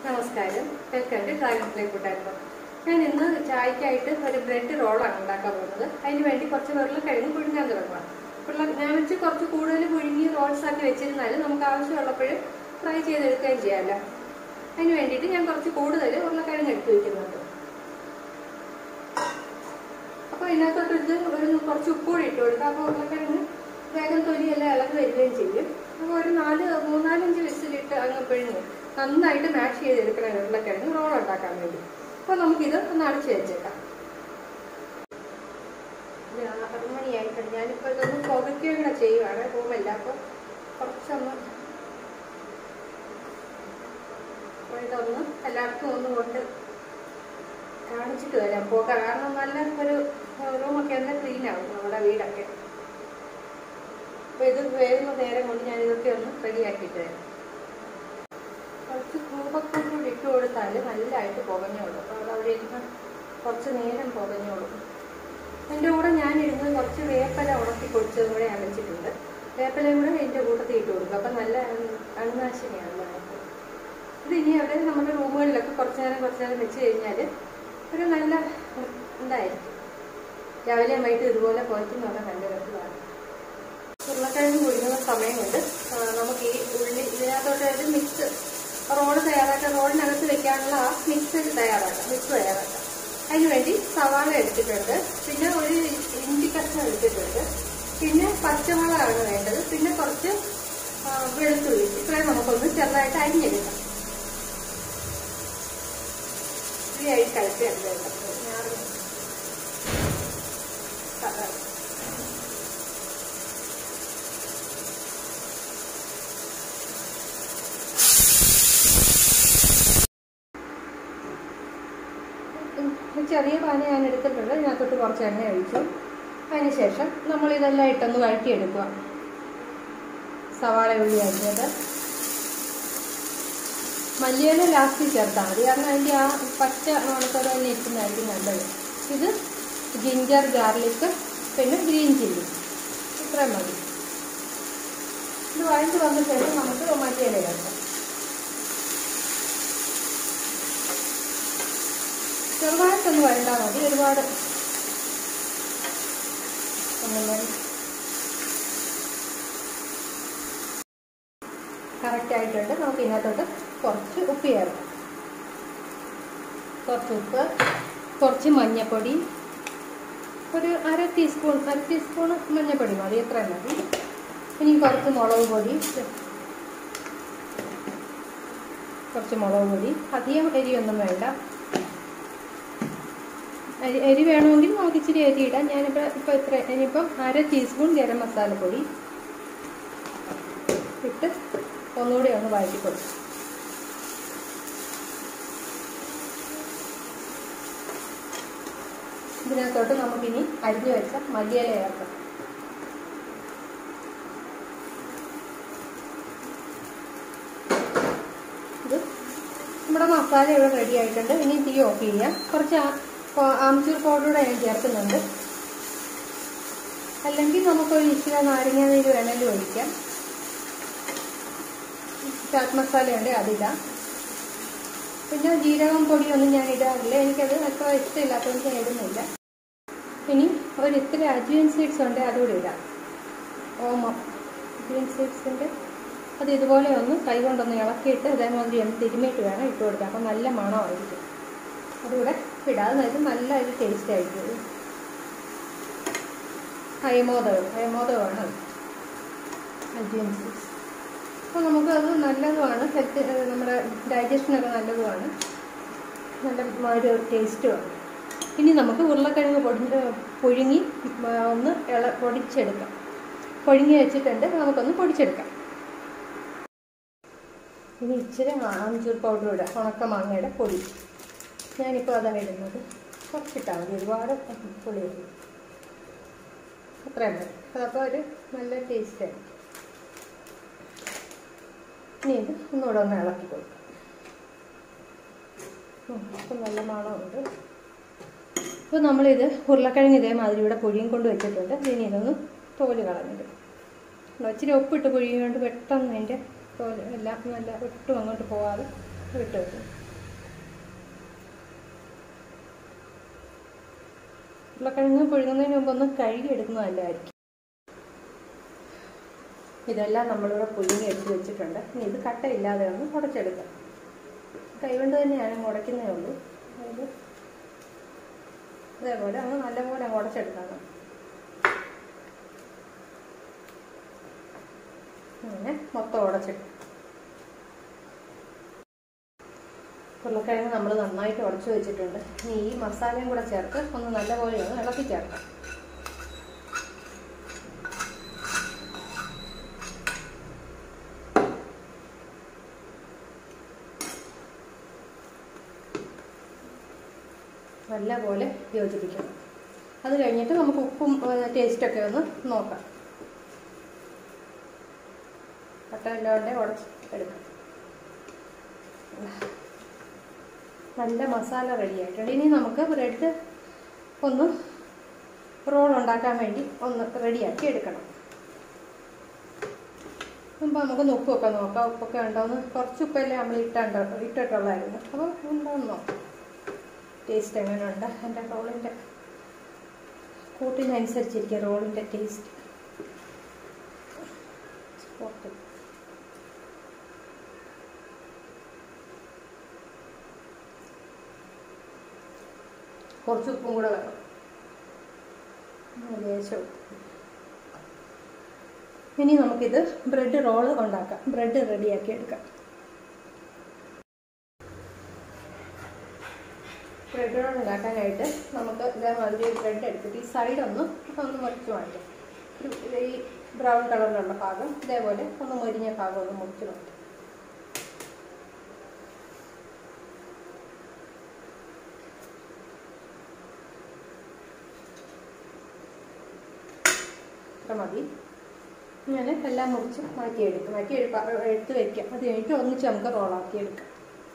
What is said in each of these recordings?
നമസ്കാരം, welcome to dragon fly കൂട്ടായ്മ. ഞാൻ ഇന്ന് ചായക്കായിട്ട് ഒരു ബ്രെഡ് റോളാണ് ഉണ്ടാക്കാൻ പോകുന്നത്. അതിന് വേണ്ടി കുറച്ച് ഉരുളക്കിഴങ്ങ് പുഴുങ്ങാൻ തുടങ്ങാം. ഞാൻ വെച്ച് കുറച്ച് കൂടുതൽ പുഴുങ്ങി റോൾസ് ആക്കി വെച്ചിരുന്നാൽ നമുക്ക് ആവശ്യമുള്ളപ്പോഴും ഫ്രൈ ചെയ്തെടുക്കുകയും ചെയ്യാമല്ലോ. അതിന് വേണ്ടിയിട്ട് ഞാൻ കുറച്ച് കൂടുതൽ ഉരുളക്കിഴങ്ങ് എടുത്ത് വയ്ക്കുന്നുണ്ട്. അപ്പോൾ ഇതിനകത്തോട്ട് ഒരു കുറച്ച് ഉപ്പുകൂടി ഇട്ട് കൊടുക്കുക. അപ്പോൾ ഉരുളക്കിഴങ്ങ് വേഗം തൊലിയെല്ലാം ഇളകി വരികയും ചെയ്യും. അപ്പോൾ ഒരു 4-5 വിസിലിട്ട് അങ്ങ് പിഴിഞ്ഞ് നന്നായിട്ട് മാഷ് ചെയ്തെടുക്കണം ഉരുളക്കിഴങ്ങ് റോൾ ഉണ്ടാക്കാൻ വേണ്ടി. അപ്പോൾ നമുക്കിത് ഒന്ന് അടച്ചു വെച്ചേക്കാം. 6 മണിയായിട്ടുണ്ട്. ഞാനിപ്പോൾ ഇതൊന്ന് പുകയ്ക്കുകയും കൂടെ ചെയ്യുവാണ്, റൂമല്ല. അപ്പോൾ കുറച്ചൊന്ന് ഇതൊന്ന് എല്ലാവർക്കും ഒന്ന് കൊണ്ട് കാണിച്ചിട്ട് വരാം പുക. കാരണം നല്ല ഒരു റൂമൊക്കെ ഒന്ന് ക്ലീൻ ആവും നമ്മുടെ വീടൊക്കെ. അപ്പോൾ ഇത് വേഗം നേരം കൊണ്ട് ഞാനിതൊക്കെ ഒന്ന് റെഡിയാക്കിയിട്ട് തരാം. കുറച്ച് കൂപൊക്കെ കൂടി ഇട്ട് കൊടുത്താൽ നല്ലതായിട്ട് പുകഞ്ഞോളൂ. അപ്പോൾ അതവിടെ ഇരുന്ന് കുറച്ച് നേരം പുകഞ്ഞോളൂ. അതിൻ്റെ കൂടെ ഞാനിരുന്ന് കുറച്ച് വേപ്പില ഉണക്കി പൊടിച്ചതും കൂടെ ഞാൻ വെച്ചിട്ടുണ്ട്. വേപ്പിലയും കൂടെ അതിൻ്റെ കൂട്ടത്തിൽ ഇട്ട് കൊടുക്കും. അപ്പം നല്ല അണുനാശിനിയാണ് നമുക്ക്. ഇത് ഇനി അവിടെ നമ്മുടെ റൂമുകളിലൊക്കെ കുറച്ച് നേരം വെച്ച് കഴിഞ്ഞാൽ ഒരു നല്ല എന്തായിരിക്കും. രാവിലെ വൈകിട്ട് ഇതുപോലെ പുറത്തുനിന്ന് പറഞ്ഞാൽ നല്ല രസമാണ്. ഉരുളക്കിഴങ്ങ് കുഴിക്കുന്ന സമയം കൊണ്ട് നമുക്ക് ഈ ഉള്ളി ഇതിനകത്തോട്ട് മിക്സ് റോള് തയ്യാറാക്കാം. റോളിനകത്ത് വെക്കാനുള്ള ആ മിക്സ് തയ്യാറാക്കാം. അതിനുവേണ്ടി സവാള എടുത്തിട്ടുണ്ട്, പിന്നെ ഒരു ഇഞ്ചി കഷ്ണം എടുത്തിട്ടുണ്ട്, പിന്നെ പച്ചമുളകാണ് വേണ്ടത്, പിന്നെ കുറച്ച് വെളുത്തുള്ളി. ഇത്രയും നമുക്കൊന്ന് ചെറുതായിട്ട് അരിഞ്ഞെടുക്കാം. ഫ്രീയായി കളിച്ച് എടുത്തേക്കാം. ചെറിയ പാന ഞാൻ എടുത്തിട്ടുണ്ട്. ഇതിനകത്തോട്ട് കുറച്ച് എണ്ണ ഒഴിച്ചു. അതിനുശേഷം നമ്മളിതെല്ലാം ഇട്ടൊന്ന് വഴറ്റിയെടുക്കുക. സവാള ഉള്ളി അരിഞ്ഞത്, മല്ലിയില ലാസ്റ്റ് ചേർത്താൽ മതി, കാരണം അതിൻ്റെ ആ പച്ച മണത്തോടെ തന്നെ ഇട്ടുന്നതായിരിക്കും നല്ലത്. ഇത് ജിഞ്ചർ ഗാർലിക്, പിന്നെ ഗ്രീൻ ചില്ലി, ഇത്രയും മതി. ഇത് വഴറ്റി വന്ന ശേഷം നമുക്ക് മല്ലിയില ചേർക്കാം. ചെറുതായിട്ടൊന്ന് വരണ്ടാൽ മതി, ഒരുപാട് കറക്റ്റായിട്ടുണ്ട്. നമുക്ക് ഇതിനകത്തോട്ട് കുറച്ച് ഉപ്പ് ചേർക്കാം. കുറച്ച് ഉപ്പ്, കുറച്ച് മഞ്ഞൾപ്പൊടി, ഒരു അര ടീസ്പൂൺ മഞ്ഞൾപ്പൊടി മതി, എത്രയും മതി. ഇനി കുറച്ച് മുളക് പൊടി, അധികം എരിയൊന്നും വേണ്ട. എരി വേണമെങ്കിൽ നമുക്ക് ഇച്ചിരി എരി ഇടാം. ഇനിയിപ്പം അര ടീസ്പൂൺ ഗരം മസാലപ്പൊടി ഇട്ട് ഒന്നുകൂടി ഒന്ന് വഴറ്റിക്കൊടുക്കും. ഇതിനകത്തോട്ട് നമുക്കിനി അരിഞ്ഞു വെച്ച മല്ലിയില ചേർക്കാം. ഇത് നമ്മുടെ മസാല ഇവിടെ റെഡി ആയിട്ടുണ്ട്. ഇനി തീ ഓഫ് ചെയ്യാം. കുറച്ച് ആംചൂർ പൗഡർ ഞാൻ ചേർക്കുന്നുണ്ട്. അല്ലെങ്കിൽ നമുക്കൊരു ഇച്ചിരി നാരങ്ങ നീര് വേണമെങ്കിലും ഒഴിക്കാം. ചാറ്റ് മസാലയുണ്ട്, അതിടാം. പിന്നെ ജീരകം പൊടിയൊന്നും ഞാൻ ഇടാറില്ല, എനിക്കത് അത്ര ഇഷ്ടമില്ലാത്തതുകൊണ്ട് ഞാൻ ഇടുന്നില്ല. ഇനി ഒരു ഇത്തിരി അജ്വൈൻ സീഡ്സ് ഉണ്ട്, അതുകൂടി ഇടാം. ഓമം അജ്വൈൻ സീഡ്സിൻ്റെ അത് ഇതുപോലെ ഒന്ന് കൈകൊണ്ടൊന്ന് ഇളക്കിയിട്ട് അതേമാതിരി ഒന്ന് തിരുമ്മിയിട്ട് വേണം ഇട്ട് കൊടുക്കാം. അപ്പം നല്ല മണമായിരിക്കും. അതുകൂടെ ഇടാതെ നല്ല ഒരു ടേസ്റ്റ് ആയിരിക്കും. അയമോദമാണ് അജ്വൈൻ സീഡ്സ്. അപ്പോൾ നമുക്കത് നല്ലതുമാണ്, ഹെൽത്ത് നമ്മുടെ ഡൈജഷനൊക്കെ നല്ലതുമാണ്, നല്ല ഒരു ടേസ്റ്റുമാണ്. ഇനി നമുക്ക് ഉരുളക്കിഴങ്ങ് പുഴുങ്ങി ഒന്ന് പൊടിച്ചെടുക്കാം. പുഴുങ്ങി വെച്ചിട്ടുണ്ട്, നമുക്കൊന്ന് പൊടിച്ചെടുക്കാം. ഇനി ഇച്ചിരി ആംചൂർ പൗഡർ ഇടാം, ഉണക്ക മാങ്ങയുടെ പൊടി. ഞാനിപ്പോൾ അതാണ് ഇടുന്നത്. കുറച്ചിട്ടാൽ മതി, ഒരുപാട് പൊടി ഇടും, അത്രയും മതി. അപ്പോൾ ഒരു നല്ല ടേസ്റ്റാണ്. ഇനി ഇത് ഒന്നുകൂടെ ഒന്ന് ഇളക്കി കൊടുക്കാം. അപ്പം നല്ല മണമുണ്ട്. അപ്പോൾ നമ്മളിത് ഉരുളക്കിഴങ്ങ് ഇതേമാതിരി ഇവിടെ പുഴിയും കൊണ്ട് വെച്ചിട്ടുണ്ട്. ഇനി ഇതൊന്ന് തോല് കളഞ്ഞിടും. ഇച്ചിരി ഉപ്പിട്ട് പുഴിയുകൊണ്ട് പെട്ടെന്ന് അതിൻ്റെ തോല് എല്ലാം നല്ല ഒട്ടും അങ്ങോട്ട് പോകാതെ ഇട്ട് വെക്കും. ഉരുളക്കിഴങ്ങ് പുഴുങ്ങുന്നതിന് മുമ്പ് ഒന്ന് കഴുകി എടുക്കുന്നത് നല്ലതായിരിക്കും. ഇതെല്ലാം നമ്മളിവിടെ പുഴുങ്ങി എടുത്ത് വെച്ചിട്ടുണ്ട്. ഇനി ഇത് കട്ടയില്ലാതെ ഒന്ന് ഉടച്ചെടുക്കാം. കൈകൊണ്ട് തന്നെയാണ് ഉടയ്ക്കുന്നേ ഉള്ളൂ. അതായത് ഇതേപോലെ അങ്ങ് നല്ലപോലെ അങ്ങ് ഉടച്ചെടുക്കണം. അങ്ങനെ മൊത്തം ഉടച്ചിട്ട് ഉരുളക്കിഴങ്ങ് നമ്മൾ നന്നായിട്ട് ഉടച്ചു വെച്ചിട്ടുണ്ട്. ഇനി ഈ മസാലയും കൂടെ ചേർത്ത് ഒന്ന് നല്ലപോലെ ഒന്ന് ഇളക്കി ചേർക്കാം. നല്ലപോലെ യോജിപ്പിക്കണം. അത് കഴിഞ്ഞിട്ട് നമുക്ക് ഉപ്പും ടേസ്റ്റൊക്കെ ഒന്ന് നോക്കാം. കട്ടയില്ലാതെ ഉടച്ച് എടുക്കാം. നല്ല മസാല റെഡിയായിട്ടുണ്ട്. ഇനി നമുക്ക് ബ്രെഡ് ഒന്ന് റോൾ ഉണ്ടാക്കാൻ വേണ്ടി ഒന്ന് റെഡിയാക്കി എടുക്കണം. മുമ്പ് നമുക്കൊന്ന് ഉപ്പൊക്കെ നോക്കാം. ഉപ്പൊക്കെ ഉണ്ടോയെന്ന്. കുറച്ച് ഉപ്പല്ലേ നമ്മൾ ഇട്ടിട്ടുള്ളായിരുന്നു. അപ്പോൾ ഉണ്ടോയെന്ന് നോക്കാം. ടേസ്റ്റ് എങ്ങനെയുണ്ട്. എൻ്റെ റോളിൻ്റെ കൂട്ടിനനുസരിച്ചിരിക്കും റോളിൻ്റെ ടേസ്റ്റ്. കുറച്ച് ഉപ്പും കൂടെ വേണം. ലേശം. ഇനി നമുക്കിത് ബ്രെഡ് റോള് ഉണ്ടാക്കാം. ബ്രെഡ് റെഡിയാക്കി എടുക്കാം. ബ്രെഡ് റോൾ ഉണ്ടാക്കാനായിട്ട് നമുക്ക് ഇതേമാതിരി ബ്രെഡ് എടുത്തിട്ട് ഈ സൈഡൊന്ന് മുറിച്ച് മാറ്റാം. ഈ ബ്രൗൺ കളറിലുള്ള ഭാഗം ഇതേപോലെ ഒന്ന് മൊരിഞ്ഞ ഭാഗം ഒന്ന് മുറിച്ച് മാറ്റാം. മതി. ഇങ്ങനെ എല്ലാം മുറിച്ച് മാറ്റിയെടുത്ത് വയ്ക്കാം. അത് കഴിഞ്ഞിട്ട് ഒന്നിച്ച് നമുക്ക് റോളാക്കി എടുക്കാം.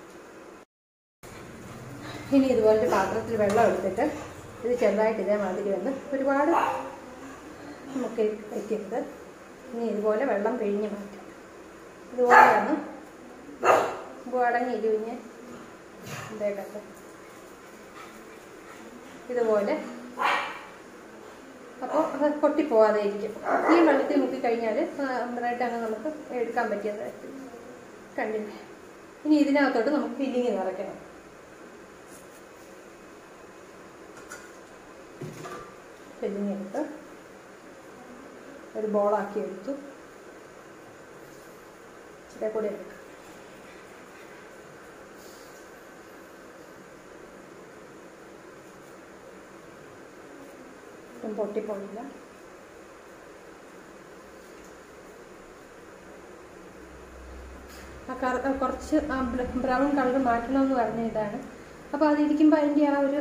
ഇനി ഇതുപോലത്തെ പാത്രത്തിൽ വെള്ളം എടുത്തിട്ട് ഇത് ചെറുതായിട്ട് ഇതേമാതിരി വന്ന് ഒരുപാട് നമുക്ക് വയ്ക്കരുത്. ഇനി ഇതുപോലെ വെള്ളം പിഴിഞ്ഞ് മാറ്റാം. ഇതുപോലെ ഒന്ന് അടങ്ങിയിരിഞ്ഞ് ഇതേക്കട്ടെ. ഇതുപോലെ അപ്പോൾ അത് പൊട്ടിപ്പോവാതെ ഇരിക്കും. ഈ വെള്ളത്തിൽ മുക്കി കഴിഞ്ഞാൽ ബ്രെഡ് അങ്ങ് നമുക്ക് എടുക്കാൻ പറ്റിയത് കണ്ടില്ലേ. ഇനി ഇതിനകത്തോട്ട് നമുക്ക് ഫില്ലിങ് നിറയ്ക്കണം. ഫില്ലിങ് എടുത്ത് ഒരു ബോളാക്കി എടുത്തു. ഇതേ കൂടെ എടുക്കാം. പൊട്ടിപ്പോയില്ല. കുറച്ച് ബ്രൗൺ കളർ മാറ്റണമെന്ന് പറഞ്ഞ ഇതാണ്. അപ്പോൾ അതിരിക്കുമ്പോൾ അതിൻ്റെ ആ ഒരു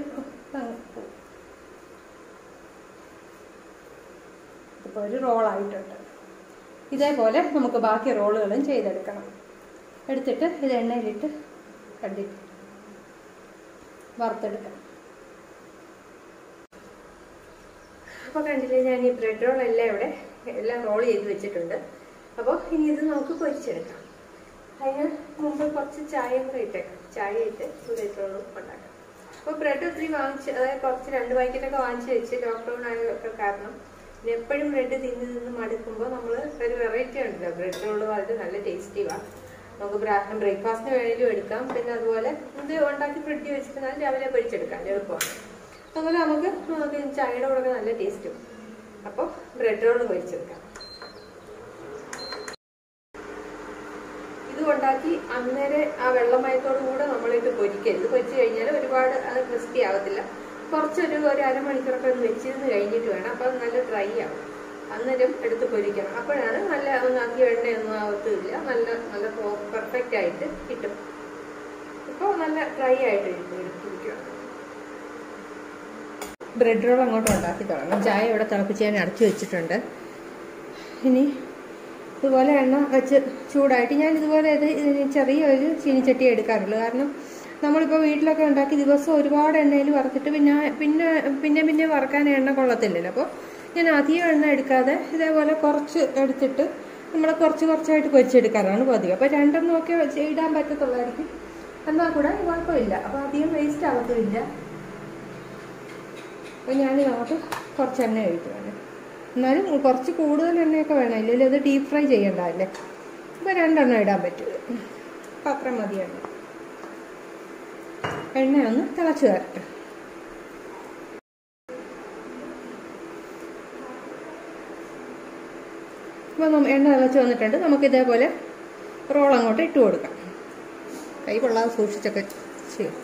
ഇപ്പോൾ ഒരു റോളായിട്ടുണ്ട്. ഇതേപോലെ നമുക്ക് ബാക്കി റോളുകളും ചെയ്തെടുക്കണം. എടുത്തിട്ട് ഇത് എണ്ണയിലിട്ട് കണ്ടിട്ട് വറുത്തെടുക്കണം. അപ്പോൾ കണ്ടില്ലേ, ഞാൻ ഈ ബ്രെഡ് റോളെല്ലാം ഇവിടെ എല്ലാം റോൾ ചെയ്ത് വെച്ചിട്ടുണ്ട്. അപ്പോൾ ഇനി ഇത് നമുക്ക് പൊരിച്ചെടുക്കാം. അതിന് മുമ്പ് കുറച്ച് ചായയും കൂടെ ഇട്ടേക്കാം. ചായ ഇട്ട് ബ്രെഡ് റോളും ഉണ്ടാക്കാം. അപ്പോൾ ബ്രെഡ് ഒത്തിരി വാങ്ങിച്ച്, അതായത് കുറച്ച് 2 പാക്കറ്റൊക്കെ വാങ്ങിച്ച് വെച്ച് ലോക്ക്ഡൗൺ ആയൊക്കെ കാരണം എപ്പോഴും ബ്രെഡ് തിന്ന് മടുക്കുമ്പോൾ നമ്മൾ ഒരു വെറൈറ്റി ഉണ്ടല്ലോ, ബ്രെഡ് റോള് വളരെ നല്ല ടേസ്റ്റിയാണ്. നമുക്ക് ബ്രേക്ക്ഫാസ്റ്റിന് വേണമെങ്കിലും എടുക്കാം. പിന്നെ അതുപോലെ ഇത് ഉണ്ടാക്കി ഫ്രിഡ്ജിൽ വെച്ചിട്ട് രാവിലെ പൊരിച്ചെടുക്കാം, എളുപ്പമാണ്. അതുപോലെ നമുക്ക് ചായയുടെ കൂടെ നല്ല ടേസ്റ്റും. അപ്പോൾ ബ്രെഡ് റോള് പൊരിച്ചെടുക്കാം. ഇത് ഉണ്ടാക്കി അന്നേരം ആ വെള്ളമയത്തോടു കൂടെ നമ്മളിട്ട് പൊരിക്കരുത്. പൊരിച്ച് കഴിഞ്ഞാൽ ഒരുപാട് അത് ക്രിസ്പി ആകത്തില്ല. കുറച്ചൊരു അരമണിക്കൂറൊക്കെ ഒന്ന് വെച്ചിരുന്ന് കഴിഞ്ഞിട്ട് വേണം. അപ്പോൾ അത് നല്ല ഡ്രൈ ആവും. അന്നേരം എടുത്ത് പൊരിക്കണം. അപ്പോഴാണ് നല്ല അധികം എണ്ണയൊന്നും ആവത്തില്ല. നല്ല പെർഫെക്റ്റ് ആയിട്ട് കിട്ടും. ഇപ്പോൾ നല്ല ഡ്രൈ ആയിട്ട് എടുത്തിരിക്കണം. ബ്രെഡ് റോൾ അങ്ങോട്ട് ഉണ്ടാക്കി തുടങ്ങാം. ചായ ഇവിടെ തിളപ്പിച്ച് ഞാൻ അടച്ചു വെച്ചിട്ടുണ്ട്. ഇനി ഇതുപോലെ എണ്ണ വെച്ച് ചൂടായിട്ട് ഞാൻ ഇതുപോലെ ചെറിയൊരു ചീനിച്ചട്ടി എടുക്കാറുള്ളൂ. കാരണം നമ്മളിപ്പോൾ വീട്ടിലൊക്കെ ഉണ്ടാക്കി ദിവസം ഒരുപാട് എണ്ണയിൽ വറുത്തിട്ട് പിന്നെ വറുക്കാൻ എണ്ണ കൊള്ളത്തില്ലല്ലോ. അപ്പോൾ ഞാൻ അധികം എണ്ണ എടുക്കാതെ ഇതേപോലെ കുറച്ച് എടുത്തിട്ട് നമ്മൾ കുറച്ചായിട്ട് പൊരിച്ചെടുക്കാറാണ് പതിവ്. അപ്പോൾ 2 ഒക്കെ ഇടാൻ പറ്റത്തുള്ളായിരിക്കും. എന്നാൽ കൂടെ കുഴപ്പമില്ല. അപ്പോൾ അധികം വേസ്റ്റ് ആകത്തുമില്ല. അപ്പോൾ ഞാനിതങ്ങോട്ട് കുറച്ച് എണ്ണ ഒഴിക്കുകയാണ്. എന്നാലും കുറച്ച് കൂടുതൽ എണ്ണയൊക്കെ വേണം, ഇല്ലെങ്കിൽ അത് ഡീപ്പ് ഫ്രൈ ചെയ്യേണ്ടതല്ലേ. അപ്പോൾ 2 എണ്ണം ഇടാൻ പറ്റും. അപ്പോൾ അത്ര മതി എണ്ണ. എണ്ണയൊന്ന് തിളച്ച് വരട്ടെ. അപ്പോൾ എണ്ണ തിളച്ച് വന്നിട്ടുണ്ട്. നമുക്ക് ഇതേപോലെ റോൾ അങ്ങോട്ട് ഇട്ട് കൊടുക്കാം. കൈ കൊള്ളാതെ സൂക്ഷിച്ചൊക്കെ ചെയ്യും.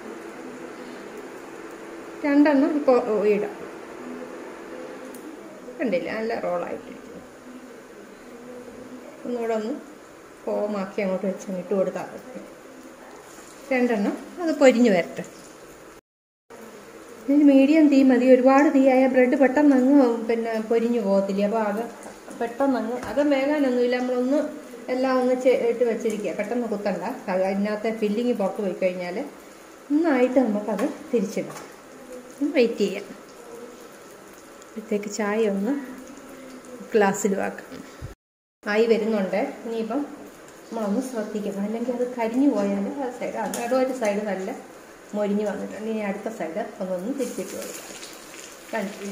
2 എണ്ണം ഇപ്പോൾ ഇടാം. കണ്ടില്ല, നല്ല റോളായിട്ടിരിക്കുന്നു. ഒന്നുകൂടെ ഒന്ന് ഫോമാക്കി അങ്ങോട്ട് വെച്ച് ഇട്ട് കൊടുത്താൽ മതി. 2 എണ്ണം അത് പൊരിഞ്ഞ് വരട്ടെ. ഇതിന് മീഡിയം തീ മതി. ഒരുപാട് തീയായ ബ്രെഡ് പെട്ടെന്ന് അങ്ങ് പൊരിഞ്ഞു പോകത്തില്ല. അപ്പോൾ അത് പെട്ടെന്ന് അങ്ങ് അത് വേകാനൊന്നുമില്ല. നമ്മളൊന്ന് എല്ലാം ഒന്ന് ഇട്ട് വെച്ചിരിക്കുക. പെട്ടെന്ന് കുത്തണ്ട. അതിനകത്തെ ഫില്ലിങ് പുറത്ത് പോയി കഴിഞ്ഞാൽ നന്നായിട്ട് നമുക്കത് തിരിച്ചിടാം. വെയിറ്റ് ചെയ്യാം. ഇത്തേക്ക് ചായ ഒന്ന് ഗ്ലാസ്സിലും ആക്കാം. ആയി വരുന്നുണ്ട്. ഇനിയിപ്പം നമ്മളൊന്ന് ശ്രദ്ധിക്കണം, അല്ലെങ്കിൽ അത് കരിഞ്ഞു പോയാൽ ആ സൈഡ് ഒരു സൈഡ് നല്ല മൊരിഞ്ഞ് വന്നിട്ടുണ്ട്. ഇനി അടുത്ത സൈഡ് ഒന്നൊന്ന് തിരിച്ചിട്ട് കൊടുക്കാം. കണ്ടില്ലേ,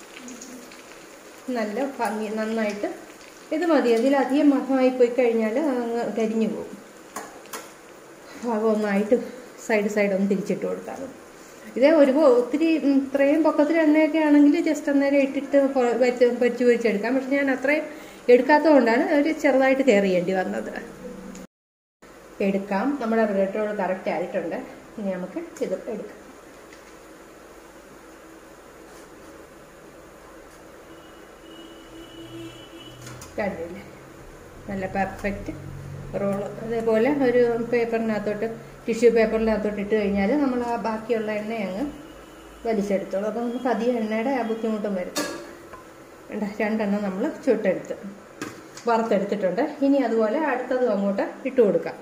നല്ല ഭംഗി നന്നായിട്ട് ഇത് മതി. അതിലധികം മഹമായി പോയി കഴിഞ്ഞാൽ അങ്ങ് കരിഞ്ഞു പോകും. ഭാഗം ഒന്നായിട്ട് സൈഡ് ഒന്ന് തിരിച്ചിട്ട് കൊടുത്താൽ മതി. ഇതേ ഒത്തിരി ഇത്രയും പൊക്കത്തിൽ എണ്ണയൊക്കെ ആണെങ്കിൽ ജസ്റ്റ് അന്നേരം ഇട്ടിട്ട് പൊരിച്ചെടുക്കാം. പക്ഷെ ഞാൻ അത്രയും എടുക്കാത്തത് കൊണ്ടാണ് ഒരു ചെറുതായിട്ട് കയറിയേണ്ടി വന്നത്. എടുക്കാം. നമ്മുടെ ബ്രെഡ് റോൾ കറക്റ്റ് ആയിട്ടുണ്ട്. ഇനി നമുക്ക് ഇത് എടുക്കാം. കണ്ടില്ലേ, നല്ല പെർഫെക്റ്റ് റോള്. അതേപോലെ ഒരു പേപ്പറിനകത്തോട്ട് ടിഷ്യൂ പേപ്പറിനകത്തോട്ട് ഇട്ട് കഴിഞ്ഞാൽ നമ്മൾ ആ ബാക്കിയുള്ള എണ്ണ അങ്ങ് വലിച്ചെടുത്തോളൂ. അപ്പോൾ നമുക്ക് അധികം എണ്ണയുടെ ആ ബുദ്ധിമുട്ടും വരും. 2 എണ്ണം നമ്മൾ വറുത്തെടുത്തിട്ടുണ്ട്. ഇനി അതുപോലെ അടുത്തതും അങ്ങോട്ട് ഇട്ട് കൊടുക്കാം.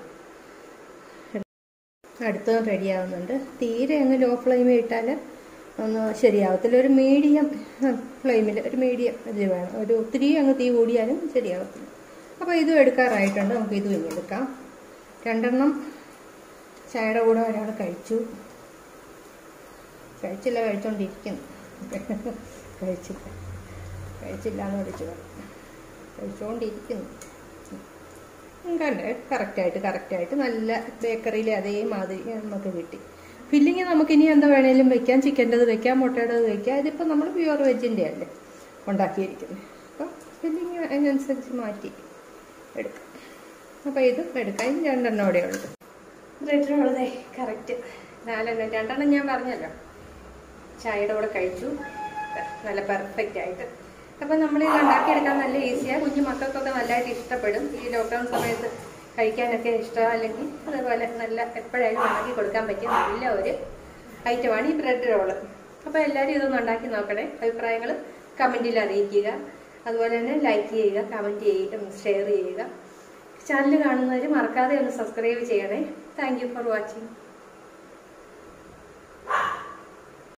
അടുത്തതും റെഡിയാവുന്നുണ്ട്. തീരെ അങ്ങ് ലോ ഫ്ലെയിമിൽ ഇട്ടാൽ ഒന്ന് ശരിയാവത്തില്ല. ഒരു മീഡിയം ഫ്ലെയിമിൽ, ഒരു മീഡിയം ഇത് വേണം. ഒത്തിരി അങ്ങ് തീ കൂടിയാലും ശരിയാവത്തില്ല. അപ്പോൾ ഇതും എടുക്കാറായിട്ടുണ്ട്. നമുക്ക് ഇതും ഇനി എടുക്കാം. 2 എണ്ണം ചായയുടെ കൂടെ ഒരാൾ കഴിച്ചോണ്ടിരിക്കുന്നു. കഴിച്ചില്ല എന്ന് വിളിച്ചു കഴിച്ചുകൊണ്ടിരിക്കുന്നു. കണ്ടേ, കറക്റ്റായിട്ട് നല്ല ബേക്കറിയിലെ അതേ മാതിരി നമുക്ക് കിട്ടി. ഫില്ലിങ് നമുക്കിനി എന്താ വേണേലും വെക്കാം. ചിക്കൻ്റെത് വെക്കാം, മുട്ടയുടേത് വെക്കാം. ഇതിപ്പോൾ നമ്മൾ പ്യുവർ വെജിൻ്റെ അല്ലേ ഉണ്ടാക്കിയിരിക്കുന്നത്. അപ്പോൾ ഫില്ലിങ് അതിനനുസരിച്ച് മാറ്റി എടുക്കാം. അപ്പോൾ ഇത് എടുക്കാം. 2 എണ്ണം ഇവിടെ ഉണ്ട്. ബ്രെഡ് റോളേ കറക്റ്റ് 4 എണ്ണം. 2 എണ്ണം ഞാൻ പറഞ്ഞല്ലോ, ചായയുടെ കൂടെ കഴിച്ചു. നല്ല പെർഫെക്റ്റ് ആയിട്ട്. അപ്പോൾ നമ്മളിത് ഉണ്ടാക്കിയെടുക്കാൻ നല്ല ഈസിയാണ്. കുഞ്ഞു മക്കൾക്കൊക്കെ നല്ലതായിട്ട് ഇഷ്ടപ്പെടും. ഈ ലോക്ക്ഡൗൺ സമയത്ത് കഴിക്കാനൊക്കെ ഇഷ്ടമാണ്. അല്ലെങ്കിൽ അതുപോലെ നല്ല എപ്പോഴായാലും ഉണ്ടാക്കി കൊടുക്കാൻ പറ്റിയ നല്ല ഒരു ഐറ്റമാണ് ഈ ബ്രെഡ് റോള്. അപ്പോൾ എല്ലാവരും ഇതൊന്ന് ഉണ്ടാക്കി നോക്കണേ. അഭിപ്രായങ്ങൾ കമൻറ്റിൽ അറിയിക്കുക. അതുപോലെ തന്നെ ലൈക്ക് ചെയ്യുക, കമൻറ്റ് ചെയ്യുക, ഷെയർ ചെയ്യുക. ചാനൽ കാണുന്നവർ മറക്കാതെ ഒന്ന് സബ്സ്ക്രൈബ് ചെയ്യണേ. Thank you for watching.